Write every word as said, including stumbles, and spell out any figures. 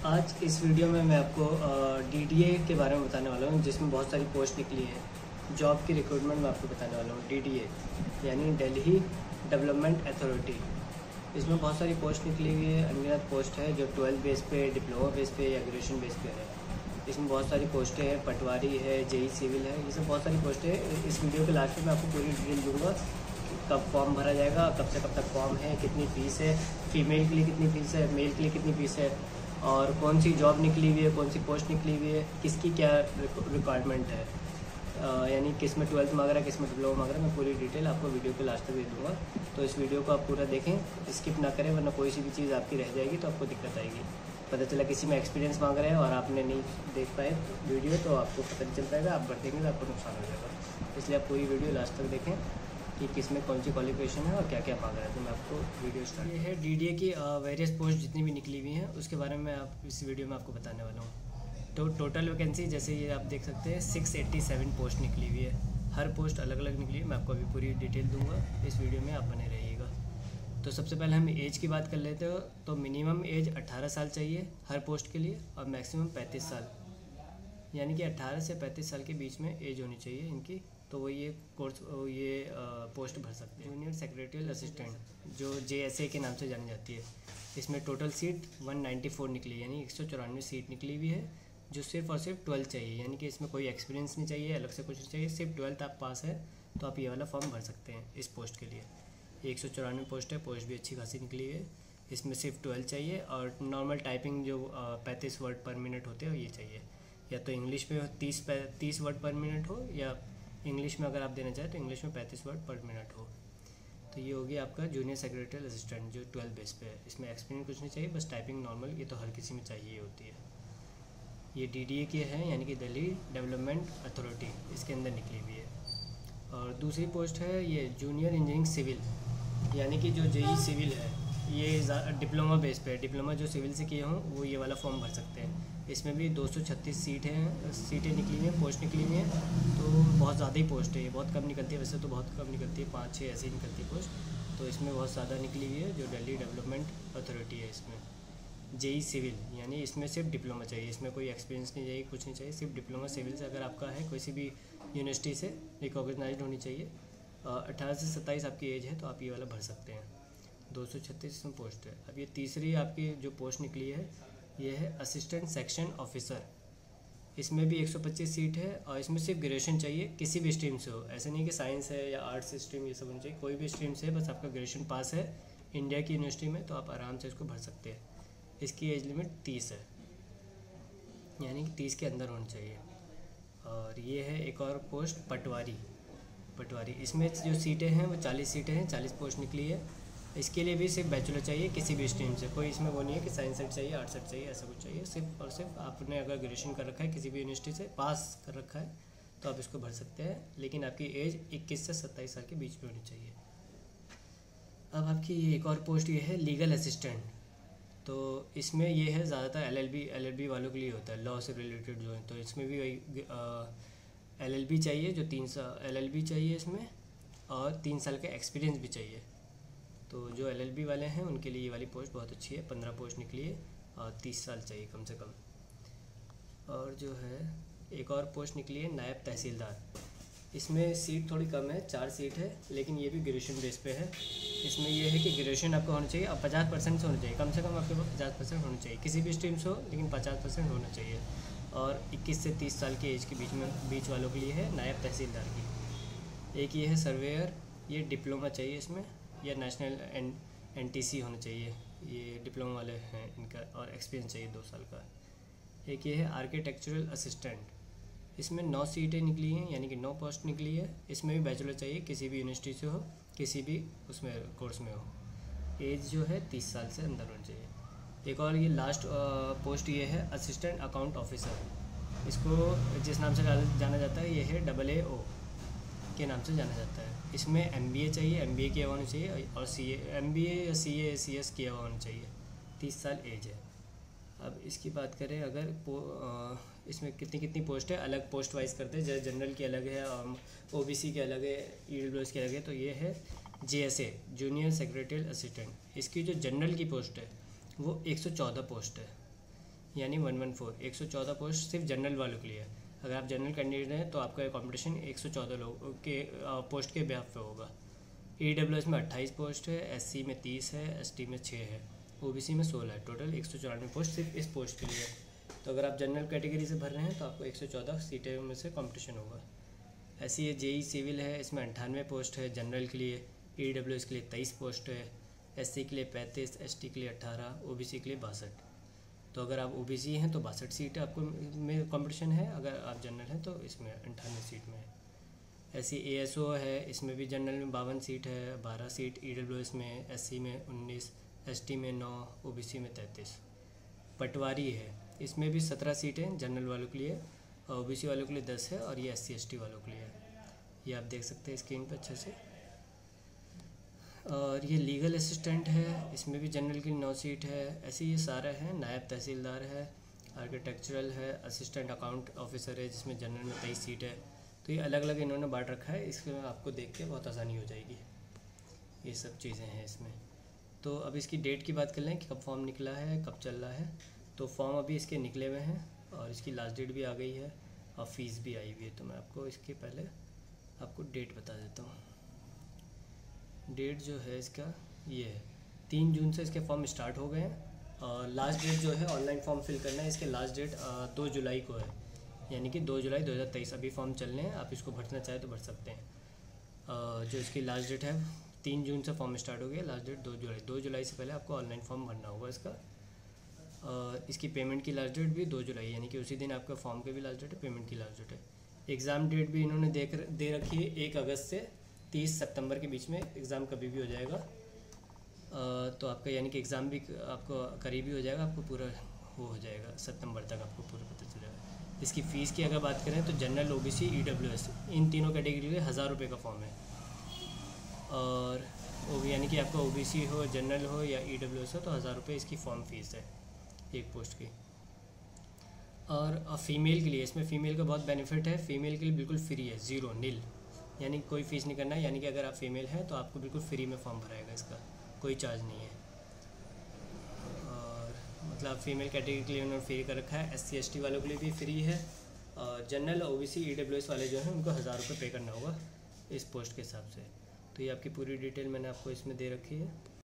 आज इस वीडियो में मैं आपको डीडीए के बारे में बताने वाला हूँ, जिसमें बहुत सारी पोस्ट निकली है। जॉब की रिक्रूटमेंट में आपको बताने वाला हूँ। डीडीए यानी दिल्ली डेवलपमेंट अथॉरिटी। इसमें बहुत सारी पोस्ट निकली हुई है, अनगिनत पोस्ट है जो ट्वेल्थ बेस पे, डिप्लोमा बेस पे या ग्रेजुएशन बेस पे है। इसमें बहुत सारी पोस्टें हैं, पटवारी है, जेई सिविल है, ये सब बहुत सारी पोस्टें हैं। इस वीडियो के लास्ट में मैं आपको पूरी डिटेल दूंगा, कब फॉर्म भरा जाएगा, कब से कब तक फॉर्म है, कितनी फ़ीस है, फीमेल के लिए कितनी फ़ीस है, मेल के लिए कितनी फ़ीस है, और कौन सी जॉब निकली हुई है, कौन सी पोस्ट निकली हुई है, किसकी क्या रिक्वायरमेंट है, यानी किस में ट्वेल्थ मांग रहा है, किस में डिप्लोमा मांग रहा है। मैं पूरी डिटेल आपको वीडियो के लास्ट तक दे दूँगा, तो इस वीडियो को आप पूरा देखें, स्किप ना करें, वरना कोई सी भी चीज़ आपकी रह जाएगी तो आपको दिक्कत आएगी। पता चला किसी में एक्सपीरियंस मांग रहे हैं और आपने नहीं देख पाए वीडियो, तो आपको पता नहीं चल पाएगा, आप भर देंगे तो आपको नुकसान हो जाएगा। इसलिए आप पूरी वीडियो लास्ट तक देखें कि किस में कौन सी क्वालिफिकेशन है और क्या क्या मांग रहा है। तो मैं आपको वीडियो स्टार्ट, ये है डीडीए की वेरियस पोस्ट जितनी भी निकली हुई हैं उसके बारे में आप इस वीडियो में आपको बताने वाला हूँ। तो टोटल वैकेंसी जैसे ये आप देख सकते हैं सिक्स एट्टी सेवन पोस्ट निकली हुई है। हर पोस्ट अलग अलग निकली है, मैं आपको अभी पूरी डिटेल दूँगा, इस वीडियो में आप बने रहिएगा। तो सबसे पहले हम एज की बात कर लेते हो, तो मिनिमम एज अट्ठारह साल चाहिए हर पोस्ट के लिए और मैक्सिमम पैंतीस साल, यानी कि अट्ठारह से पैंतीस साल के बीच में एज होनी चाहिए इनकी, तो वो ये कोर्स ये पोस्ट भर सकते हैं। जूनियर सेक्रेटरियल असिस्टेंट जो जेएसए के नाम से जानी जाती है, इसमें टोटल सीट एक सौ चौरानवे निकली, यानी एक सौ चौरानवे सीट निकली हुई है, जो सिर्फ और सिर्फ ट्वेल्थ चाहिए, यानी कि इसमें कोई एक्सपीरियंस नहीं चाहिए, अलग से कुछ नहीं चाहिए, सिर्फ ट्वेल्थ आप पास है तो आप ये वाला फॉर्म भर सकते हैं इस पोस्ट के लिए। एक सौ चौरानवे पोस्ट है, पोस्ट भी अच्छी खासी निकली है। इसमें सिर्फ ट्वेल्थ चाहिए और नॉर्मल टाइपिंग जो पैंतीस वर्ड पर मिनट होते हैं ये चाहिए, या तो इंग्लिश में तीस तीस वर्ड पर मिनट हो, या इंग्लिश में अगर आप देना चाहें तो इंग्लिश में पैंतीस वर्ड पर मिनट हो। तो ये हो गया आपका जूनियर सेक्रेटरियल असिस्टेंट जो ट्वेल्थ बेस पे है। इसमें एक्सपीरियंस कुछ नहीं चाहिए, बस टाइपिंग नॉर्मल, ये तो हर किसी में चाहिए होती है। ये डीडीए की है, यानी कि दिल्ली डेवलपमेंट अथॉरिटी, इसके अंदर निकली हुई है। और दूसरी पोस्ट है ये जूनियर इंजीनियरिंग सिविल, यानी कि जो जेई सिविल है, ये डिप्लोमा बेस पे है। डिप्लोमा जो सिविल से किए हों वो ये वाला फॉर्म भर सकते हैं। इसमें भी दो सौ छत्तीस सीट हैं सीटें निकली हुई हैं, पोस्ट निकली हुई हैं, तो बहुत ज़्यादा ही पोस्ट है, ये बहुत कम निकलती है, वैसे तो बहुत कम निकलती है, पाँच छः ऐसी निकलती है पोस्ट, तो इसमें बहुत ज़्यादा निकली हुई है जो दिल्ली डेवलपमेंट अथॉरिटी है। इसमें जेई सिविल, यानी इसमें सिर्फ डिप्लोमा चाहिए, इसमें कोई एक्सपीरियंस नहीं चाहिए, कुछ नहीं चाहिए, सिर्फ डिप्लोमा सिविल से अगर आपका है, किसी भी यूनिवर्सिटी से रिकॉग्नाइज्ड होनी चाहिए, अट्ठारह से सत्ताईस आपकी एज है तो आप ये वाला भर सकते हैं। दो सौ छत्तीस में पोस्ट है। अब ये तीसरी आपकी जो पोस्ट निकली है ये है असिस्टेंट सेक्शन ऑफिसर। इसमें भी एक सौ पच्चीस सीट है और इसमें सिर्फ ग्रेजुएशन चाहिए, किसी भी स्ट्रीम से हो, ऐसे नहीं कि साइंस है या आर्ट्स स्ट्रीम ये सब होनी चाहिए, कोई भी स्ट्रीम से, बस आपका ग्रेजुएशन पास है इंडिया की यूनिवर्सिटी में तो आप आराम से इसको भर सकते हैं। इसकी एज लिमिट तीस है, यानी कि तीस के अंदर होनी चाहिए। और ये है एक और पोस्ट पटवारी पटवारी इसमें जो सीटें हैं वो चालीस सीटें हैं, चालीस पोस्ट निकली है। इसके लिए भी सिर्फ बैचलर चाहिए किसी भी स्ट्रीम से, कोई इसमें वो नहीं है कि साइंस सेट चाहिए, आर्ट्स सेट चाहिए, ऐसा कुछ चाहिए। सिर्फ और सिर्फ आपने अगर ग्रेजुएशन कर रखा है किसी भी यूनिवर्सिटी से, पास कर रखा है, तो आप इसको भर सकते हैं, लेकिन आपकी एज इक्कीस से सत्ताईस साल के बीच में होनी चाहिए। अब आपकी ये एक और पोस्ट ये है लीगल असिस्टेंट, तो इसमें ये है ज़्यादातर L L B L L B वालों के लिए होता है, लॉ से रिलेटेड जो है, तो इसमें भी वही एल एल बी चाहिए, जो तीन साल एल एल बी चाहिए इसमें, और तीन साल का एक्सपीरियंस भी चाहिए। तो जो एल एल बी वाले हैं उनके लिए ये वाली पोस्ट बहुत अच्छी है, पंद्रह पोस्ट निकली है और तीस साल चाहिए कम से कम। और जो है एक और पोस्ट निकली है नायब तहसीलदार, इसमें सीट थोड़ी कम है, चार सीट है, लेकिन ये भी ग्रेजुएशन बेस पे है। इसमें यह है कि ग्रेजुएशन आपका होना चाहिए और पचास परसेंट से होना चाहिए, कम से कम आपके पास पचास परसेंट होना चाहिए, किसी भी स्ट्रीम से हो लेकिन पचास परसेंट होना चाहिए। और इक्कीस से तीस साल की एज के बीच में बीच वालों के लिए है नायब तहसीलदार की। एक ये है सर्वेयर, ये डिप्लोमा चाहिए इसमें, या national N N T C होना चाहिए, ये डिप्लोमा वाले हैं इनका, और एक्सपीरियंस चाहिए दो साल का। एक ये है आर्किटेक्चरल असिस्टेंट, इसमें नौ सीटें निकली हैं, यानी कि नौ पोस्ट निकली है। इसमें भी बैचलर चाहिए, किसी भी यूनिवर्सिटी से हो, किसी भी उसमें कोर्स में हो, एज जो है तीस साल से अंदर होनी चाहिए। एक और ये लास्ट पोस्ट ये है असिस्टेंट अकाउंट ऑफिसर, इसको जिस नाम से जाना जाता है ये है डबल ए ओ के नाम से जाना जाता है। इसमें एम बी ए चाहिए, एम बी ए किया हुआ होना चाहिए, और सी ए एम बी ए या सी ए सी एस किया हुआ होना चाहिए, तीस साल एज है। अब इसकी बात करें अगर पो, आ, इसमें कितनी कितनी पोस्ट है, अलग पोस्ट वाइज करते हैं, जैसे जनरल की अलग है, ओ बी सी के अलग है, ई डब्ल्यू एस के अलग है। तो ये है J S A junior secretarial assistant, इसकी जो जनरल की पोस्ट है वो एक सौ चौदह पोस्ट है, यानी वन वन फोर एक सौ चौदह पोस्ट सिर्फ जनरल वालों के लिए है। अगर आप जनरल कैंडिडेट हैं तो आपका कंपटीशन एक सौ चौदह लोगों के पोस्ट के बिहाफ पे होगा। ई डब्ल्यू एस में अट्ठाईस पोस्ट है, एस सी में तीस है, एस टी में छः है, ओ बी सी में सोलह है। टोटल एक सौ चौरानवे पोस्ट सिर्फ इस पोस्ट के लिए है। तो अगर आप जनरल कैटेगरी से भर रहे हैं तो आपको एक सौ चौदह सीटें में से कंपटीशन होगा। ऐसे ये जेई सिविल है, इसमें अंठानवे पोस्ट है जनरल के लिए, ई डब्ल्यू एस के लिए तेईस पोस्ट है, एस सी के लिए पैंतीस, एस टी के लिए अट्ठारह, ओ बी सी के लिए बासठ। तो अगर आप ओ बी सी हैं तो बासठ सीट आपको में कंपटीशन है, अगर आप जनरल हैं तो इसमें अंठानवे सीट में है। ऐसी ए एस ओ है, इसमें भी जनरल में बावन सीट है, बारह सीट ई डब्ल्यू एस में, एस सी में उन्नीस, एस टी में नौ, ओ बी सी में तैंतीस। पटवारी है, इसमें भी सत्रह सीटें जनरल वालों के लिए, ओ बी सी वालों के लिए दस है, और ये एस सी एस टी वालों के लिए है। ये आप देख सकते हैं स्क्रीन पर अच्छे से। और ये लीगल असिस्टेंट है, इसमें भी जनरल की नौ सीट है। ऐसे ये सारे हैं। नायब तहसीलदार है, आर्किटेक्चरल है, असिस्टेंट अकाउंट ऑफिसर है जिसमें जनरल में तेईस सीट है। तो ये अलग अलग इन्होंने बांट रखा है, इसमें आपको देख के बहुत आसानी हो जाएगी। ये सब चीज़ें हैं इसमें। तो अब इसकी डेट की बात कर लें कि कब फॉर्म निकला है, कब चल रहा है। तो फॉर्म अभी इसके निकले हुए हैं और इसकी लास्ट डेट भी आ गई है और फीस भी आई हुई है। तो मैं आपको इसके पहले आपको डेट बता देता हूँ। डेट जो है इसका ये है, तीन जून से इसके फॉर्म स्टार्ट हो गए हैं और लास्ट डेट जो है ऑनलाइन फॉर्म फिल करना है, इसके लास्ट डेट दो जुलाई को है, यानी कि दो जुलाई दो हज़ार तेईस। अभी फॉर्म चलने हैं, आप इसको भरना चाहें तो भर सकते हैं। uh, जो इसकी लास्ट डेट है तीन जून से फॉर्म स्टार्ट हो गया, लास्ट डेट दो जुलाई। दो जुलाई से पहले आपको ऑनलाइन फॉर्म भरना होगा इसका। uh, इसकी पेमेंट की लास्ट डेट भी दो जुलाई, यानी कि उसी दिन आपका फॉर्म की भी लास्ट डेट है, पेमेंट की लास्ट डेट है। एग्ज़ाम डेट भी इन्होंने दे कर दे रखी है एक अगस्त से तीस सितंबर के बीच में एग्ज़ाम कभी भी हो जाएगा। तो आपका यानी कि एग्ज़ाम भी आपको करीबी हो जाएगा, आपको पूरा हो हो जाएगा सितंबर तक, आपको पूरा पता चल जाएगा। इसकी फ़ीस की अगर बात करें तो जनरल, ओबीसी, ईडब्ल्यूएस इन तीनों कैटेगरी के लिए हज़ार रुपये का फॉर्म है। और वो यानी कि आपका ओबीसी हो, जनरल हो या ईडब्ल्यूएस हो तो हज़ार रुपये इसकी फ़ॉर्म फ़ीस है एक पोस्ट की। और फीमेल के लिए, इसमें फ़ीमेल का बहुत बेनिफिट है। फ़ीमेल के लिए बिल्कुल फ्री है, ज़ीरो नील, यानी कोई फ़ीस नहीं करना है। यानी कि अगर आप फीमेल हैं तो आपको बिल्कुल फ्री में फॉर्म भराएगा, इसका कोई चार्ज नहीं है। और मतलब फीमेल कैटेगरी के लिए उन्होंने फ्री कर रखा है। एस सी एस टी वालों के लिए भी फ्री है। और general, O B C, E W S वाले जो हैं उनको हज़ार रुपये पे करना होगा इस पोस्ट के हिसाब से। तो ये आपकी पूरी डिटेल मैंने आपको इसमें दे रखी है।